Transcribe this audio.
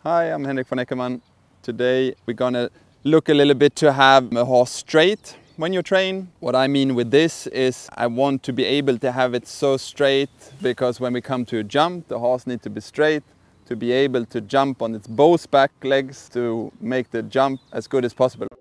Hi, I'm Henrik von Eckermann. Today we're gonna look a little bit to have a horse straight when you train. What I mean with this is I want to be able to have it so straight because when we come to a jump, the horse needs to be straight to be able to jump on its both back legs to make the jump as good as possible.